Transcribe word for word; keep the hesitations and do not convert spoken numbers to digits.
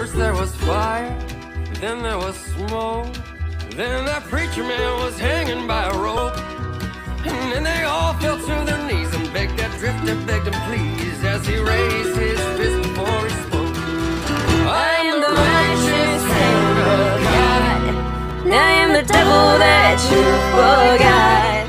First there was fire, then there was smoke, then that preacher man was hanging by a rope. And then they all fell to their knees and begged that drifter, begged him please, as he raised his fist before he spoke. I am the righteous hand of God, I am the devil that you forgot.